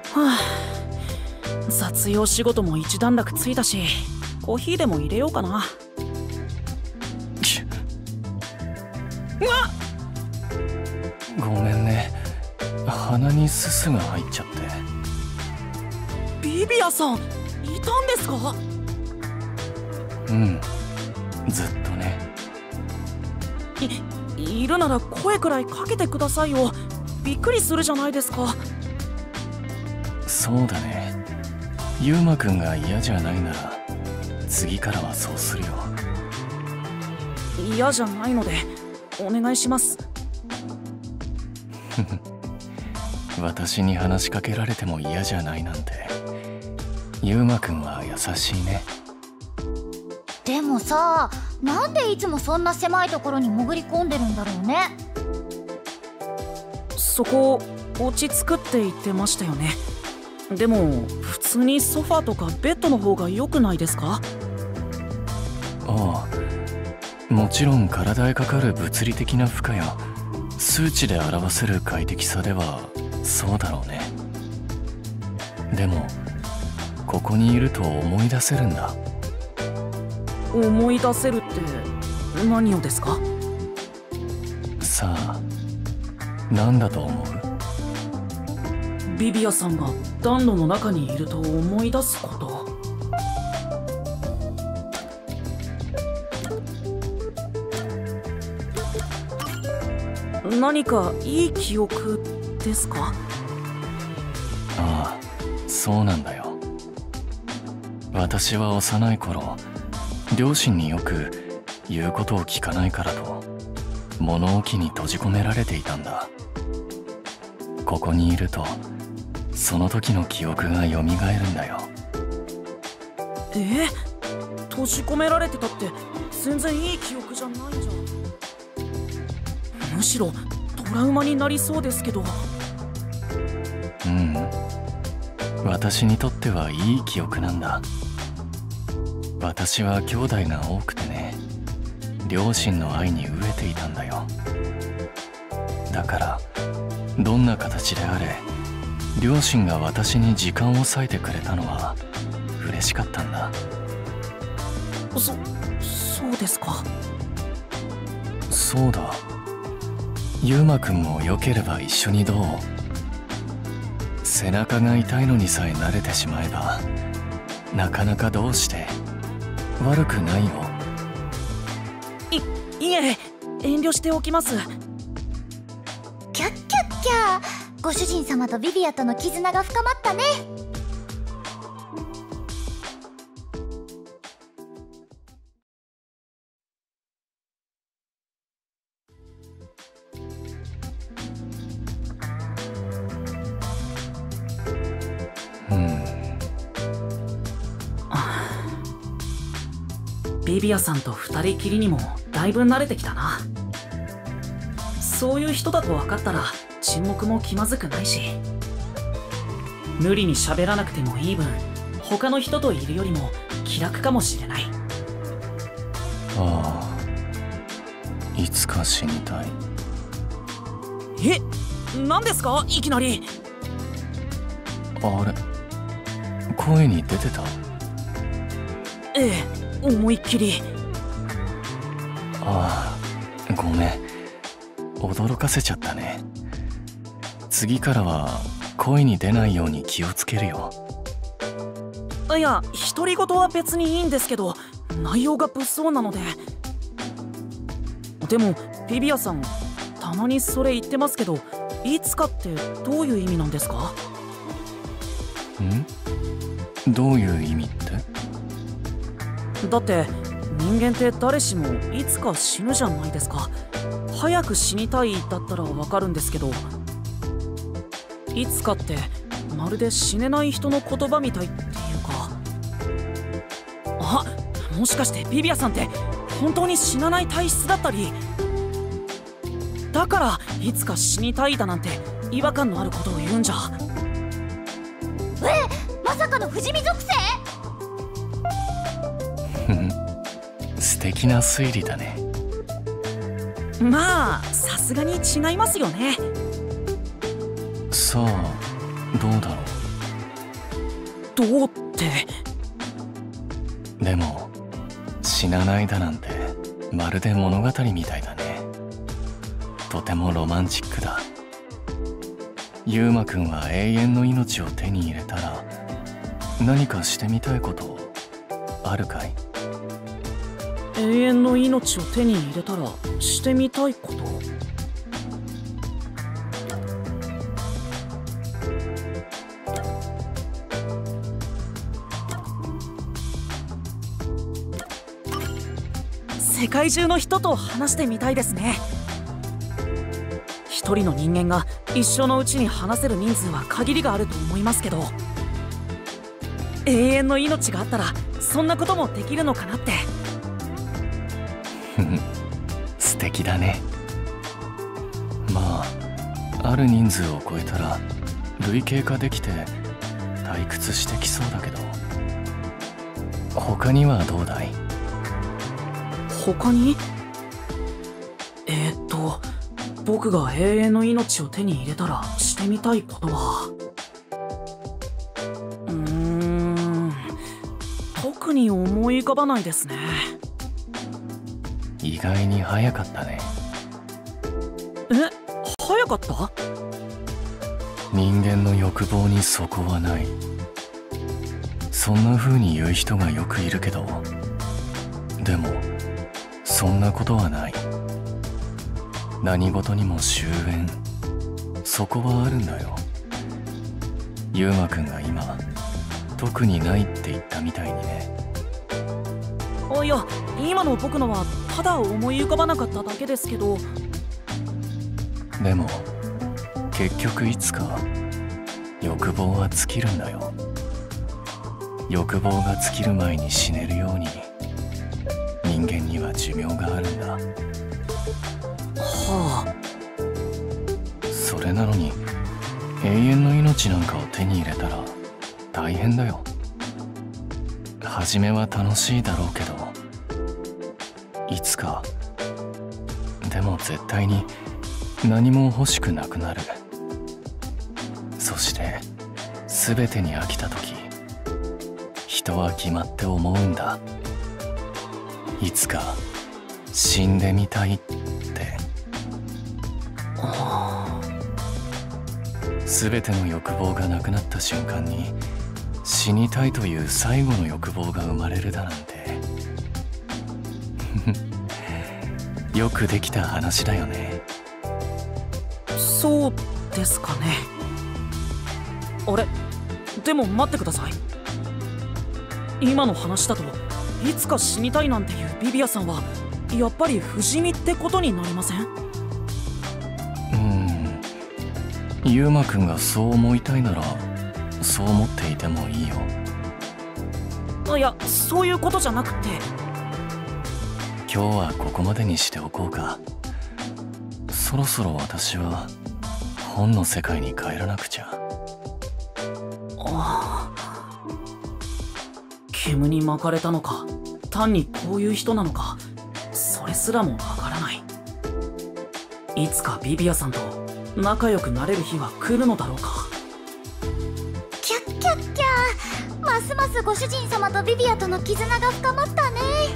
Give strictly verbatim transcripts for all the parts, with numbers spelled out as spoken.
はあ、雑用仕事も一段落ついたし、コーヒーでも入れようかな。うわっ、 ごめんね、鼻にすすが入っちゃって。 ビビアさん、いたんですか？ うん、ずっとね。 い、いるなら声くらいかけてくださいよ。びっくりするじゃないですか。 そうだね、ユウマくんが嫌じゃないなら次からはそうするよ。 嫌じゃないのでお願いします。 私に話しかけられても嫌じゃないなんて、ユウマくんは優しいね。 でもさ、なんでいつもそんな狭いところに潜り込んでるんだろうね。 そこ落ち着くって言ってましたよね。でも普通にソファーとかベッドの方が良くないですか？ ああ、もちろん体へかかる物理的な負荷や数値で表せる快適さではそうだろうね。でもここにいると思い出せるんだ。 思い出せるって何をですか？ さあ、何だと思う？ ビビアさんが暖炉の中にいると思い出すこと。何かいい記憶ですか？ ああ、そうなんだよ。私は幼い頃、両親によく言うことを聞かないからと物置に閉じ込められていたんだ。ここにいるとその時の記憶がよみがえるんだよ。 え？閉じ込められてたって全然いい記憶じゃないじゃん。むしろトラウマになりそうですけど。 うん、私にとってはいい記憶なんだ。私は兄弟が多くてね、両親の愛に飢えていたんだよ。だからどんな形であれ、両親が私に時間を割いてくれたのは嬉しかったんだ。 そ、そうですか。 そうだ、ユウマくんもよければ一緒にどう？背中が痛いのにさえ慣れてしまえば、なかなかどうして悪くないよ。 い、いえ、遠慮しておきます。 キャッキャッキャー、ご主人様とビビアとの絆が深まったね。 ビビアさんと二人きりにもだいぶ慣れてきたな。そういう人だと分かったら沈黙も気まずくないし、無理に喋らなくてもいい分、他の人といるよりも気楽かもしれない。 ああ、いつか死にたい。 え、何ですかいきなり。 あれ、声に出てた？ ええ、思いっきり。 ああ、ごめん、驚かせちゃったね。次からは声に出ないように気をつけるよ。 いや、独り言は別にいいんですけど、内容が物騒なので。でもビビアさん、たまにそれ言ってますけど、いつかってどういう意味なんですか？ ん？どういう意味って？ だって人間って誰しもいつか死ぬじゃないですか。早く死にたいだったらわかるんですけど、いつかってまるで死ねない人の言葉みたいっていうか。あ、もしかしてビビアさんって本当に死なない体質だったり、だからいつか死にたいだなんて違和感のあることを言うんじゃ。 え、まさかの不死身属性？ 素敵な推理だね。 まあさすがに違いますよね。 さあ、どうだろどうって。 でも死なないだなんてまるで物語みたいだね。とてもロマンチックだ。ユウマくんは永遠の命を手に入れたら何かしてみたいことあるかい？ 永遠の命を手に入れたらしてみたいこと？世界中の人と話してみたいですね。一人の人間が一生のうちに話せる人数は限りがあると思いますけど、永遠の命があったらそんなこともできるのかなって。 素敵だね。まあある人数を超えたら類型化できて退屈してきそうだけど、他にはどうだい？ 他に？えーっと僕が永遠の命を手に入れたらしてみたいことは、うーん特に思い浮かばないですね。 意外に早かったね。 え、早かった？ 人間の欲望に底はない、そんな風に言う人がよくいるけど、でもそんなことはない。何事にも終焉、そこはあるんだよ。ユウマくんが今特にないって言ったみたいにね。 あ、いや今の僕のはただ思い浮かばなかっただけですけど。 でも結局いつか欲望は尽きるんだよ。欲望が尽きる前に死ねるように人間には寿命があるんだ。 はあ。それなのに永遠の命なんかを手に入れたら大変だよ。初めは楽しいだろうけど、いつか、でも絶対に何も欲しくなくなる。そして全てに飽きた時、人は決まって思うんだ。いつか死んでみたいって。全ての欲望がなくなった瞬間に死にたいという最後の欲望が生まれるだなんてよくできた話だよね。 そうですかね。あれ、でも待ってください。今の話だといつか死にたいなんていうビビアさんはやっぱり不死身ってことになりません？ ユウマくんがそう思いたいならそう思っていてもいいよ。 いや、そういうことじゃなくて。 今日はここまでにしておこうか。そろそろ私は本の世界に帰らなくちゃ。 ああ、煙に巻かれたのか単にこういう人なのか、それすらもわからない。いつかビビアさんと仲良くなれる日は来るのだろうか。 キャッキャッキャー、ますますご主人様とビビアとの絆が深まったね。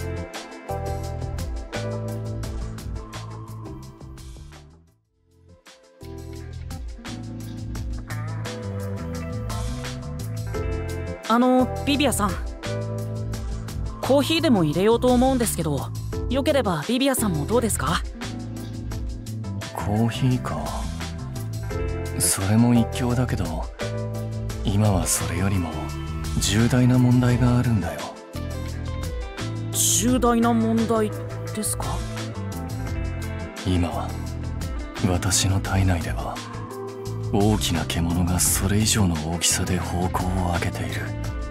あのビビアさん、コーヒーでも入れようと思うんですけど、よければビビアさんもどうですか？ コーヒーか。それも一興だけど、今はそれよりも重大な問題があるんだよ。 重大な問題ですか？ 今私の体内では大きな獣がそれ以上の大きさで咆哮を上げている。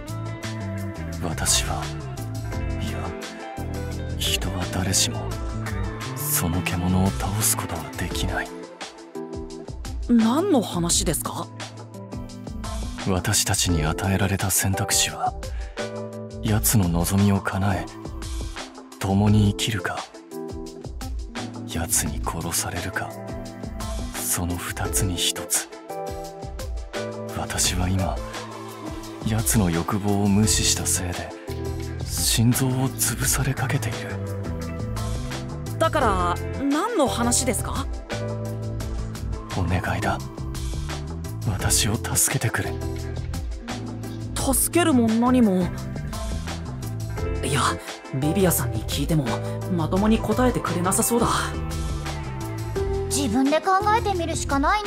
私はいや人は誰しもその獣を倒すことはできない。 何の話ですか？ 私たちに与えられた選択肢は、奴の望みを叶え共に生きるか、奴に殺されるか、その二つに一つ。私は今奴の欲望を無視したせいで心臓を潰されかけている。 だから何の話ですか？ お願いだ、私を助けてくれ。 助けるも何も。いや、ビビアさんに聞いてもまともに答えてくれなさそうだ。 自分で考えてみるしかないね。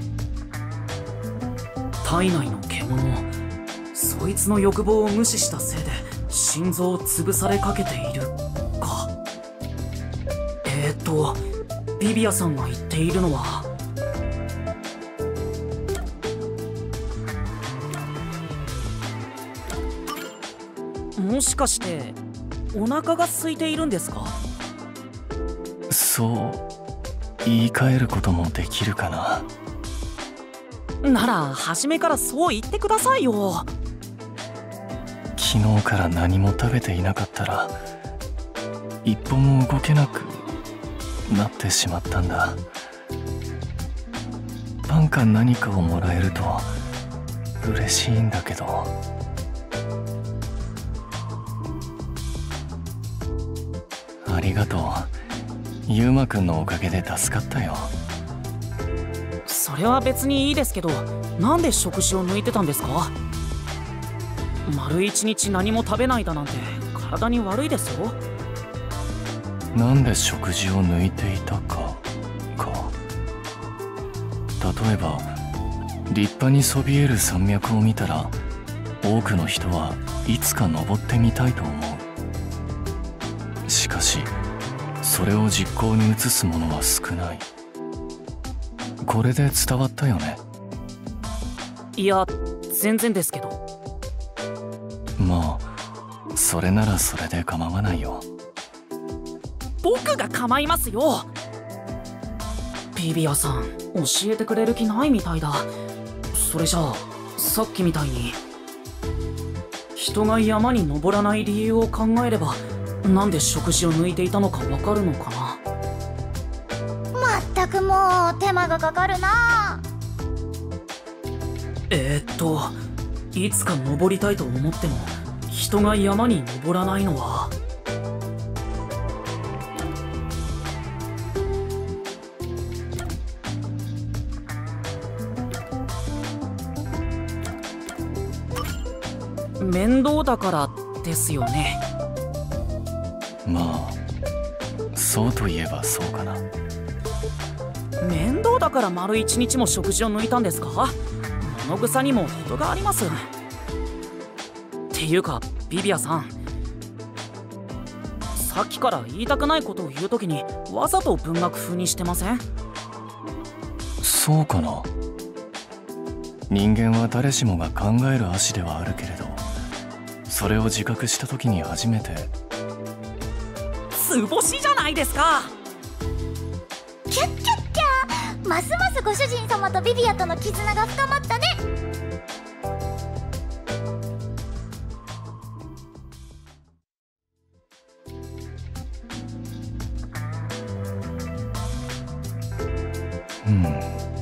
体内の獣、そいつの欲望を無視したせいで心臓を潰されかけているか。えーっとビビアさんが言っているのは、もしかしてお腹が空いているんですか？ そう言い換えることもできるかな。 なら初めからそう言ってくださいよ。 昨日から何も食べていなかったら一歩も動けなくなってしまったんだ。パンか何かをもらえると嬉しいんだけど。ありがとう。ユウマくんのおかげで助かったよ。 それは別にいいですけど、なんで食事を抜いてたんですか？丸一日何も食べないだなんて体に悪いですよ。 なんで食事を抜いていたかか。例えば立派にそびえる山脈を見たら多くの人はいつか登ってみたいと思う。しかしそれを実行に移す者は少ない。これで伝わったよね？ いや、全然ですけど。 まあそれならそれで構わないよ。 僕が構いますよ。ビビアさん教えてくれる気ないみたいだ。それじゃあさっきみたいに人が山に登らない理由を考えれば、なんで食事を抜いていたのかわかるのかな。 まったくもう手間がかかるな。 えー、っといつか登りたいと思っても人が山に登らないのは、面倒だからですよね。 まあそうといえばそうかな。 面倒だから丸一日も食事を抜いたんですか？物臭にも程があります。っていうかビビアさん、さっきから言いたくないことを言うときにわざと文学風にしてません？ そうかな。人間は誰しもが考える足ではあるけれど、それを自覚した時に初めて。 図星じゃないですか。 キャッキャッキャー、ますますご主人様とビビアとの絆が深まったね。 うん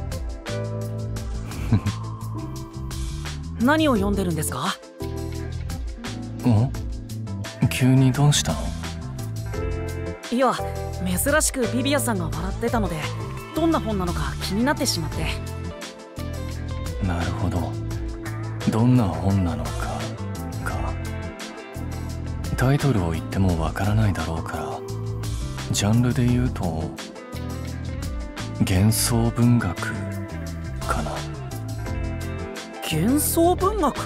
何を読んでるんですか？ ん？急にどうしたの？ いや、珍しくビビアさんが笑ってたので、どんな本なのか気になってしまって。 なるほど、どんな本なのかか。タイトルを言ってもわからないだろうから、ジャンルで言うと幻想文学かな。 幻想文学？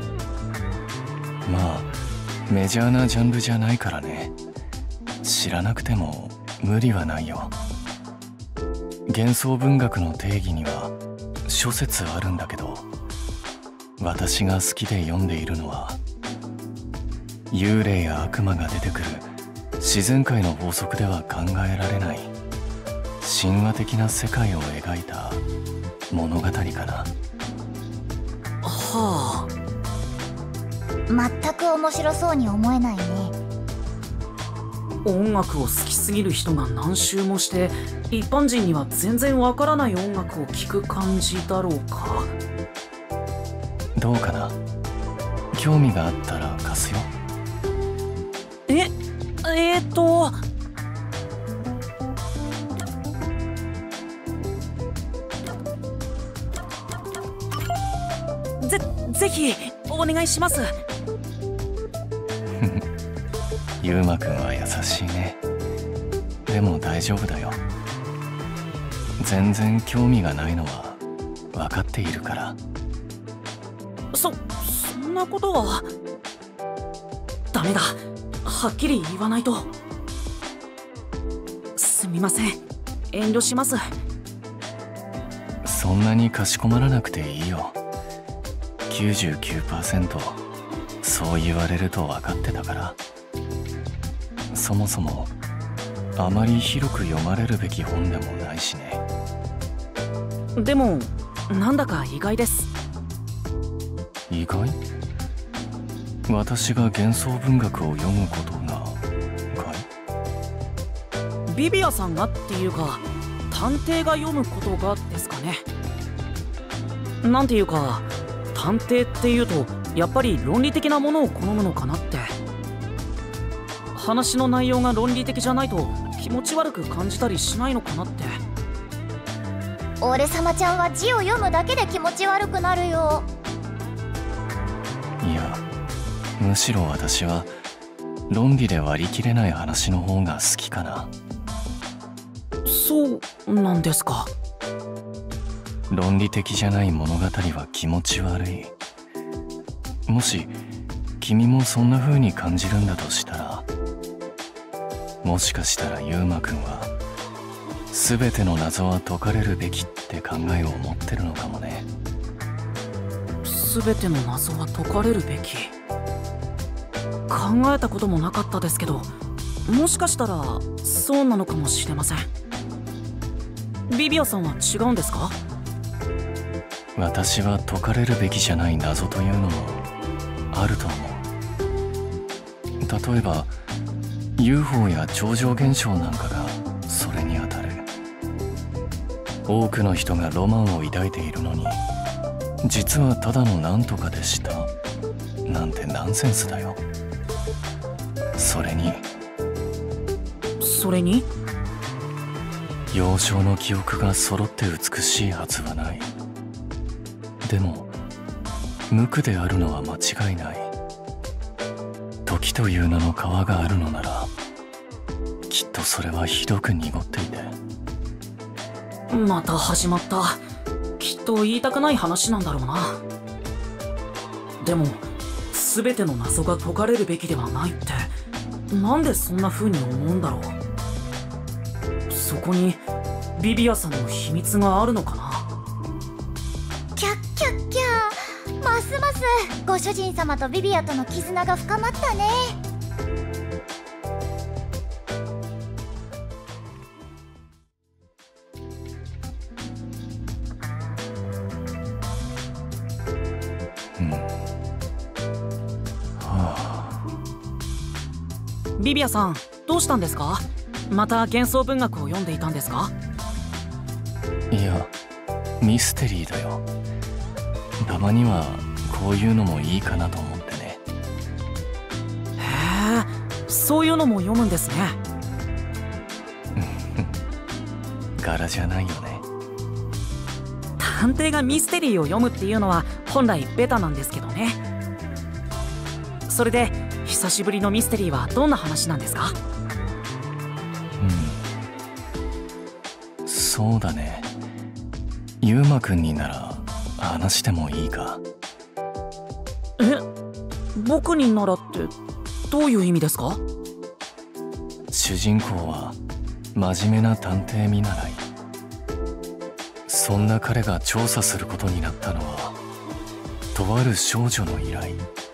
まあメジャーなジャンルじゃないからね。知らなくても無理はないよ。幻想文学の定義には諸説あるんだけど、私が好きで読んでいるのは幽霊や悪魔が出てくる自然界の法則では考えられない神話的な世界を描いた物語かな。 はあ。 全く面白そうに思えないね。 音楽を好きすぎる人が何周もして一般人には全然わからない音楽を聴く感じだろうか。 どうかな。 興味があったら貸すよ。 ええー、っとぜぜひお願いします。 ゆうまくんは優しいね。でも大丈夫だよ。全然興味がないのは分かっているから。 そそんなことは。ダメだ、はっきり言わないと。すみません、遠慮します。 そんなにかしこまらなくていいよ。きゅうじゅうきゅうパーセント そう言われると分かってたから。そもそもあまり広く読まれるべき本でもないしね。 でもなんだか意外です。 意外？私が幻想文学を読むことがかい？ ビビアさんがっていうか、探偵が読むことがですかね。なんていうか、探偵っていうとやっぱり論理的なものを好むのかなって。話の内容が論理的じゃないと気持ち悪く感じたりしないのかなって。 俺様ちゃんは字を読むだけで気持ち悪くなるよ。 いや、むしろ私は論理で割り切れない話の方が好きかな。 そうなんですか。 論理的じゃない物語は気持ち悪い。もし君もそんな風に感じるんだとしたら、もしかしたらゆうまくんは全ての謎は解かれるべきって考えを持ってるのかもね。 全ての謎は解かれるべき。考えたこともなかったですけど、もしかしたらそうなのかもしれません。ビビアさんは違うんですか？ 私は解かれるべきじゃない謎というのもあると思う。例えば ユーフォー や超常現象なんかがそれにあたる。多くの人がロマンを抱いているのに、実はただのなんとかでしたなんてナンセンスだよ。それにそれに幼少の記憶が揃って美しいはずはない。でも無垢であるのは間違いない。時という名の川があるのなら、きっとそれはひどく濁っていて。 また始まった。きっと言いたくない話なんだろうな。でも全ての謎が解かれるべきではないって、なんでそんな風に思うんだろう。そこにビビアさんの秘密があるのかな。 キャッキャッキャー、ますますご主人様とビビアとの絆が深まったね。 ビビアさん、どうしたんですか？また幻想文学を読んでいたんですか？ いや、ミステリーだよ。たまにはこういうのもいいかなと思ってね。 へえ、そういうのも読むんですね。 柄じゃないよね。 探偵がミステリーを読むっていうのは本来ベタなんですけどね。それで久しぶりのミステリーはどんな話なんですか？ うん、そうだね。ゆうまくんになら話してもいいか？ え、僕にならってどういう意味ですか？ 主人公は真面目な探偵見習い。そんな彼が調査することになったのは、とある少女の依頼。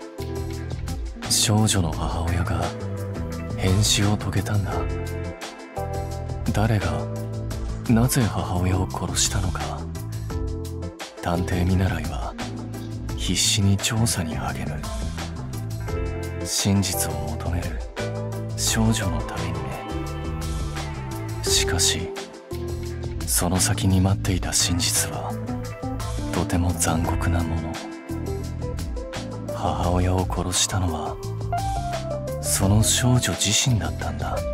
少女の母親が変死を遂げたんだ。誰がなぜ母親を殺したのか、探偵見習いは必死に調査に励む。真実を求める少女のためにね。しかしその先に待っていた真実はとても残酷なもの。 母親を殺したのはその少女自身だったんだ。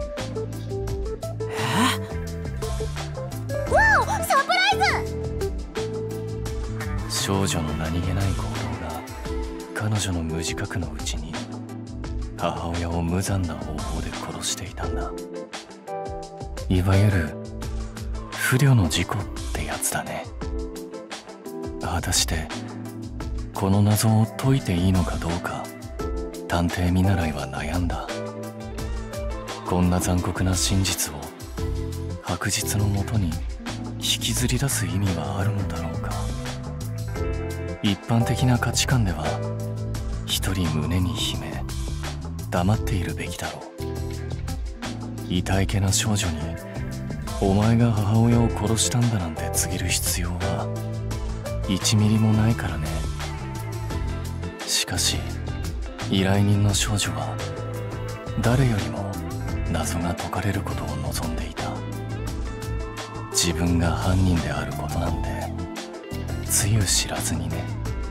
え？わお、サプライズ！ 少女の何気ない行動が彼女の無自覚のうちに母親を無残な方法で殺していたんだ。いわゆる不慮の事故ってやつだね。果たしてこの謎を解いていいのかどうか探偵見習いは悩んだ。こんな残酷な真実を白日のもとに引きずり出す意味はあるのだろうか。一般的な価値観では一人胸に秘め黙っているべきだろう。痛いけな少女にお前が母親を殺したんだなんて告げる必要はいちミリもないからね。しかし依頼人の少女は誰よりも謎が解かれることを望んでいた。自分が犯人であることなんてつゆ知らずにね。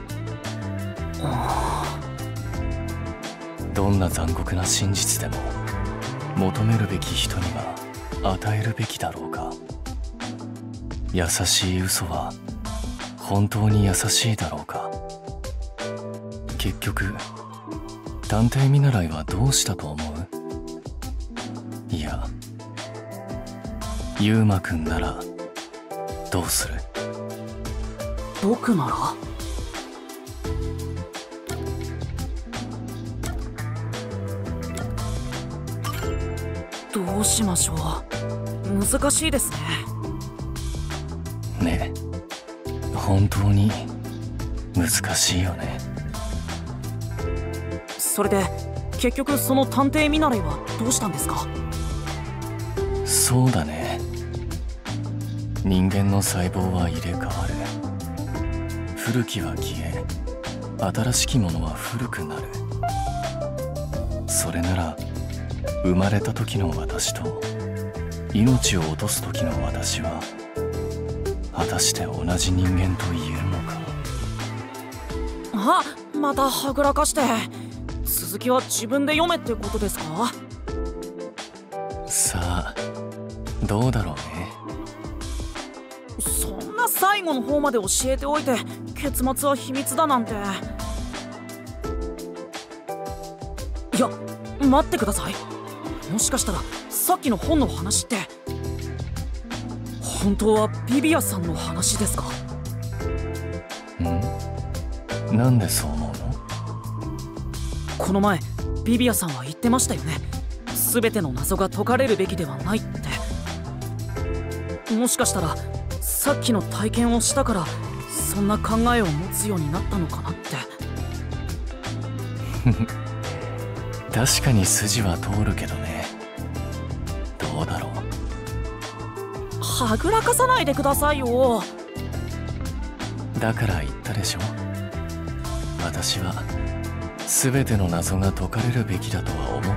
どんな残酷な真実でも求めるべき人には与えるべきだろうか。優しい嘘は本当に優しいだろうか。結局探偵見習いはどうしたと思う？いや、ユウマくんならどうする？ 僕なら？どうしましょう。難しいですね。 ねえ、本当に難しいよね。 それで結局その探偵見習いはどうしたんですか？ そうだね、人間の細胞は入れ替わる。古きは消え、新しきものは古くなる。それなら生まれた時の私と命を落とす時の私は果たして同じ人間と言えるのか。 あ、またはぐらかして。続きは自分で読めってことですか？ さあ、どうだろうね。 そんな最後の方まで教えておいて結末は秘密だなんて。いや、待ってください。もしかしたらさっきの本の話って本当はビビアさんの話ですか？ ん？なんでそう思うの？ この前ビビアさんは言ってましたよね。全ての謎が解かれるべきではないって。もしかしたらさっきの体験をしたからそんな考えを持つようになったのかなって。 確かに筋は通るけどね。どうだろう。 はぐらかさないでくださいよ。 だから言ったでしょ、私は全ての謎が解かれるべきだとは思ってない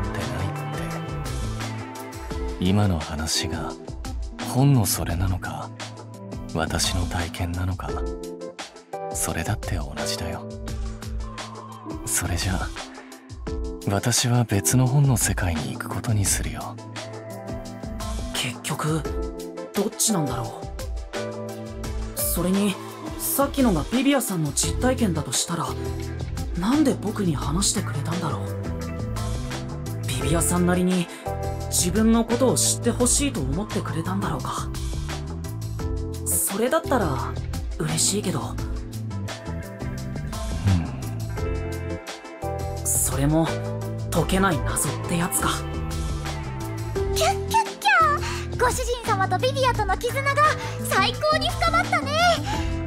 って。今の話が本のそれなのか私の体験なのか、それだって同じだよ。それじゃあ私は別の本の世界に行くことにするよ。 結局どっちなんだろう。それにさっきのがビビアさんの実体験だとしたらなんで僕に話してくれたんだろう。ビビアさんなりに自分のことを知ってほしいと思ってくれたんだろうか。それだったら嬉しいけど、うん、それも解けない謎ってやつか。 キャッキャッキャー、ご主人様とビビアとの絆が最高に深まったね。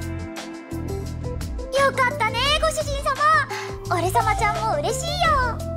よかったね、ご主人様。俺様ちゃんも嬉しいよ。